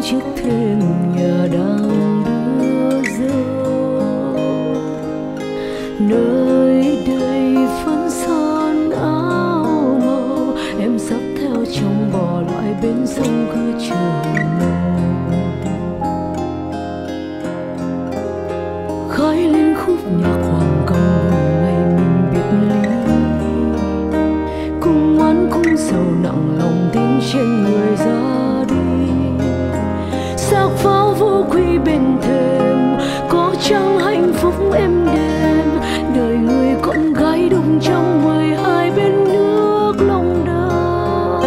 trước thềm nhà đang đưa dâu. Nơi đây phấn son áo màu, em sắp theo chồng bỏ lại bên sông cứ chờ màu. Khói lên khúc nhạc hoàng công ngày mình biệt ly, cung oán cung sầu nặng lòng tin trên người ra đi. Xác pháo vũ quy bên thềm, có chăng hạnh phúc êm đềm, đời người con gái đụng trong 12 bên nước Long Đào.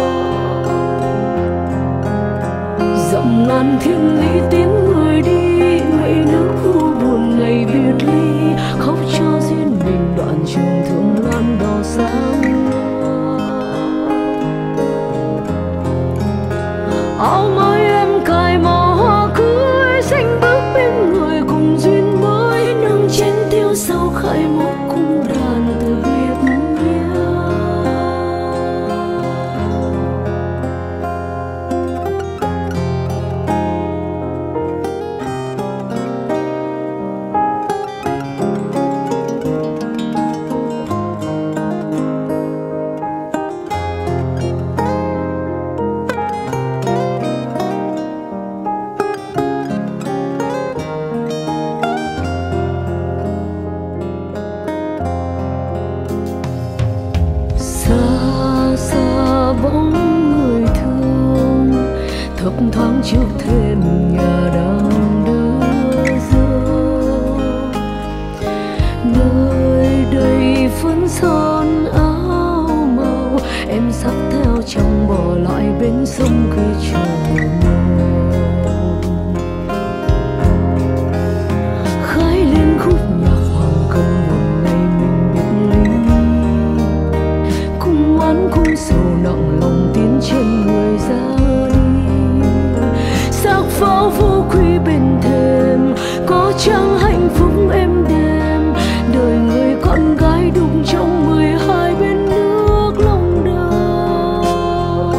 Dặm ngàn thiên lý tiếng người đi, ngây nước u buồn ngày biệt ly, khóc cho riêng mình đoạn trường thương lan đỏ sáng. Áo mới em cài màu hoa cưới, xanh bước bên người cùng duyên mới, nâng chén tiêu sâu khai một cung đàn từ biệt nhau. Bóng người thương thấp thoáng trước thềm nhà đang đưa dâu. Nơi đây phấn son áo màu, em sắp theo chồng bỏ lại bên sông cứ chờ màu. Khái lên khúc nhạc hoàng cầm buồn ngày mình biệt ly, cung oán cung sầu nặng lòng tiến trên người ra đi. Xác pháo vũ quy bên thềm, có chăng hạnh phúc êm đềm, đời người con gái đụng trong 12 bên nước Long Đào.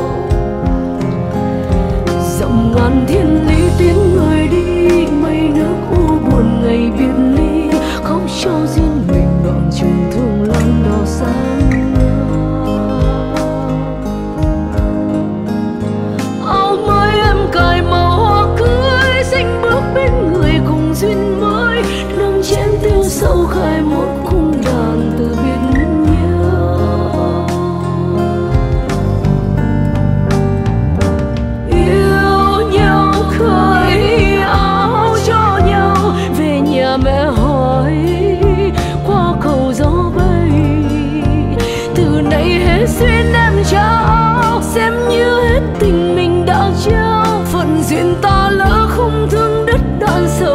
Dặm ngàn thiên lý tiếng người đi, mây nước u buồn ngày biệt ly, khóc cho riêng mình đoạn trường thương lan đỏ sáng. Cài màu hoa cưới, xanh bước bên người cùng duyên mới, nâng chén tiêu sâu khai một cung đàn từ biệt nhau. Yêu nhau khởi áo cho nhau, về nhà mẹ hỏi qua cầu gió bay. Từ nay hết duyên em trao, xem như hết tình mình đã trao. Phận duyên ta lỡ không thương đất đan sợ